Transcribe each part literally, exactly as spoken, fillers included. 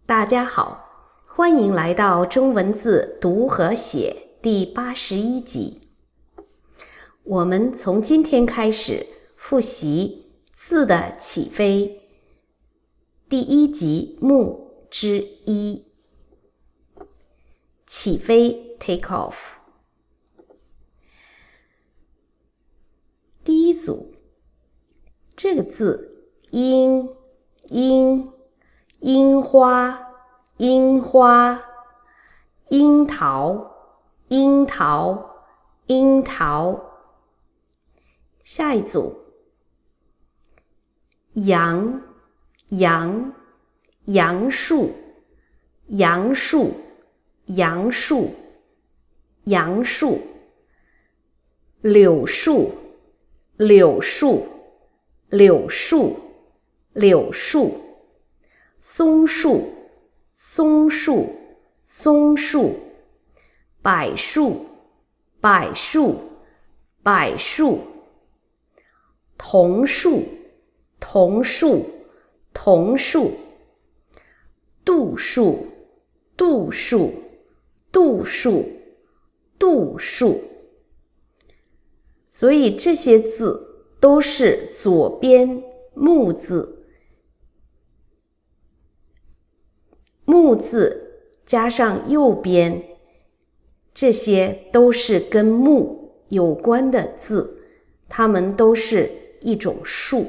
大家好，欢迎来到中文字读和写第八十一集。我们从今天开始复习字的起飞，第一集目之一。起飞 take off。第一组，这个字樱樱樱花樱花樱桃樱桃樱桃。下一组，杨杨杨树杨树杨树杨树。柳树柳树柳树柳树。松树松树松树。柏树柏树柏树。桐树桐树桐树。杜树杜树杜树杜树。所以这些字都是左边木字，木字加上右边，这些都是跟木有关的字，它们都是一种树。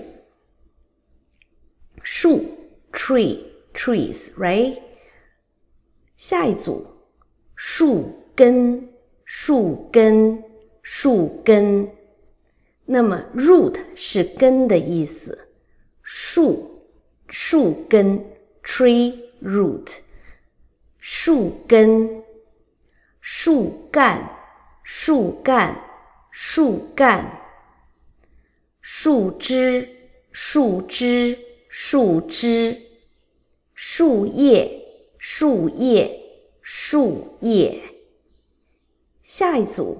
树 tree trees right。 下一组，树根树根树根。那么 root 是根的意思，树树根 tree root。 树根。树干树干树干。树枝树枝树枝。树叶树叶树叶。下一组，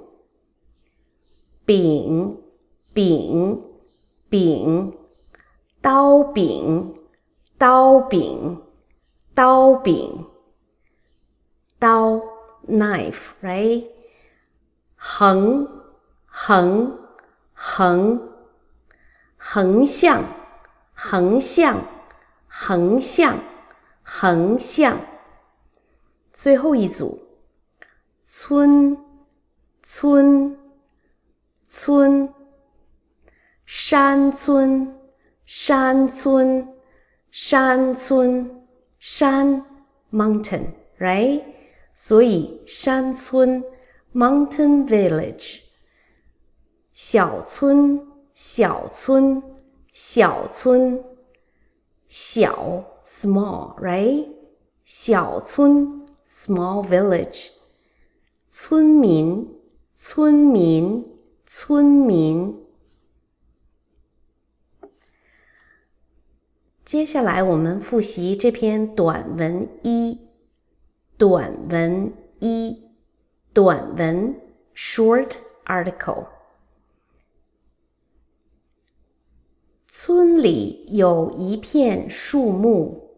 柄柄柄刀柄刀柄刀柄刀 knife right。 横横横横向横向横向横向。最后一组，村村村。山村山村山村山 mountain right。 所以山村 mountain village。 小村小村小村小 small right。 小村 small village。 村民村民村民。接下来我们复习这篇短文一。短文一短文 short article。 村里有一片树木。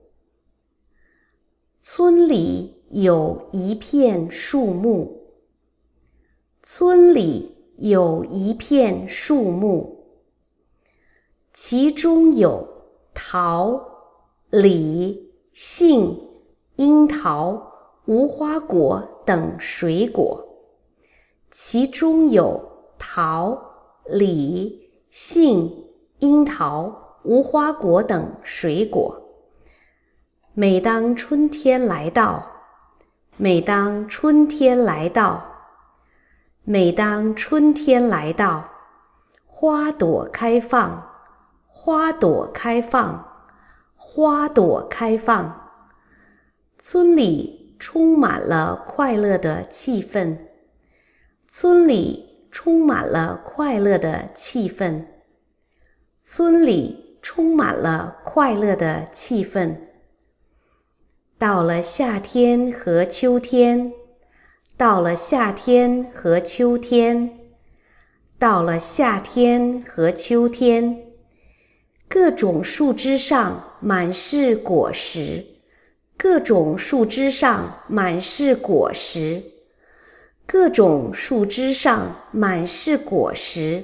村里有一片树木。村里有一片树木。其中有桃李杏樱桃无花果等水果。其中有桃李杏樱桃无花果等水果。每当春天来到每当春天来到每当春天来到花朵开放花朵开放花朵开放。村里充满了快乐的气氛村里充满了快乐的气氛村里充满了快乐的气氛。到了夏天和秋天到了夏天和秋天到了夏天和秋天，各种树枝上满是果实， 各种树枝上满是果实，各种树枝上满是果实。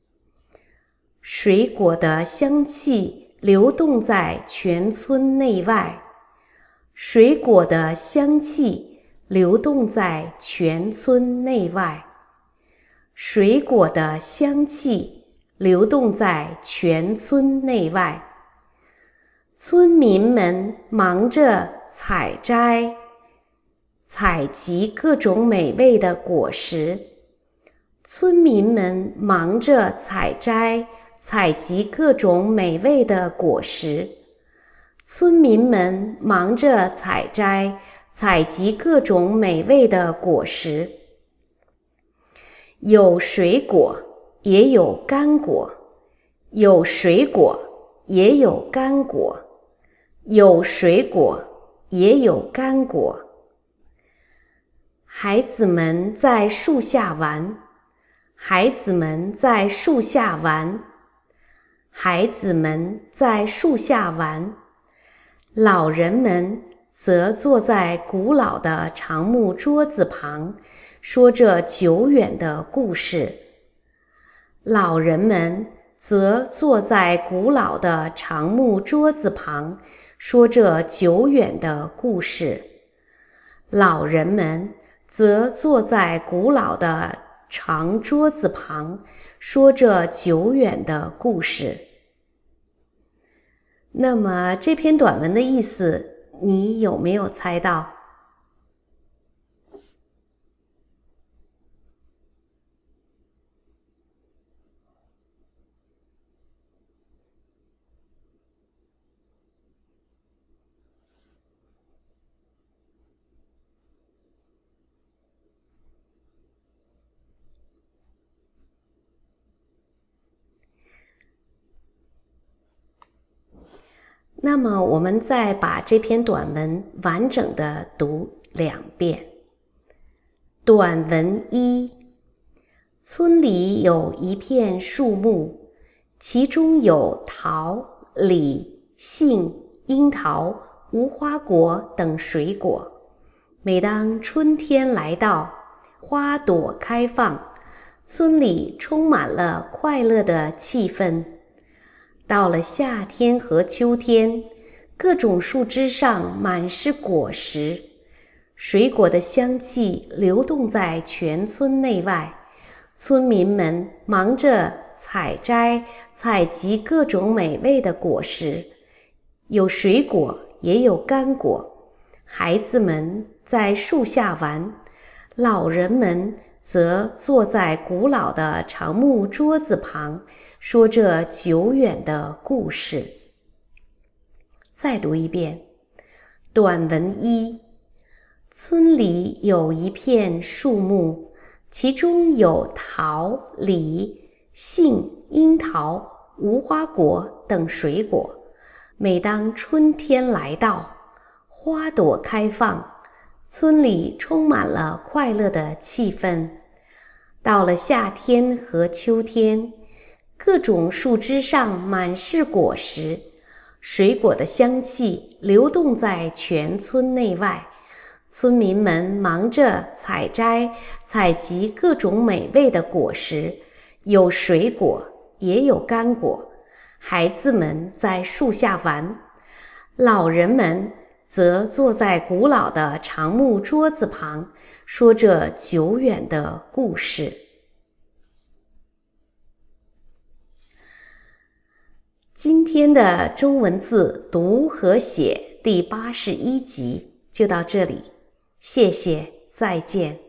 水果的香气流动在全村内外，水果的香气流动在全村内外，水果的香气流动在全村内外。村民们忙着采摘、采集各种美味的果实。村民们忙着采摘、采集各种美味的果实。村民们忙着采摘、采集各种美味的果实。有水果，也有干果；有水果，也有干果；有水果，也有干果。孩子们在树下玩，孩子们在树下玩，孩子们在树下玩。老人们则坐在古老的长木桌子旁，说着久远的故事。老人们则坐在古老的长木桌子旁，说着久远的故事。老人们则坐在古老的长桌子旁，说着久远的故事。那么这篇短文的意思，你有没有猜到？那么我们再把这篇短文完整的读两遍。短文一：村里有一片树木，其中有桃、李、杏、樱桃、无花果等水果。每当春天来到，花朵开放，村里充满了快乐的气氛。到了夏天和秋天，各种树枝上满是果实，水果的香气流动在全村内外。村民们忙着采摘、采集各种美味的果实，有水果，也有干果。孩子们在树下玩，老人们则坐在古老的长木桌子旁，说着久远的故事。再读一遍。短文一：村里有一片树木，其中有桃、李、杏、樱桃、无花果等水果。每当春天来到，花朵开放，村里充满了快乐的气氛。到了夏天和秋天，各种树枝上满是果实，水果的香气流动在全村内外。村民们忙着采摘、采集各种美味的果实，有水果，也有干果。孩子们在树下玩，老人们则坐在古老的长木桌子旁，说着久远的故事。今天的中文字读和写第八十一集就到这里，谢谢，再见。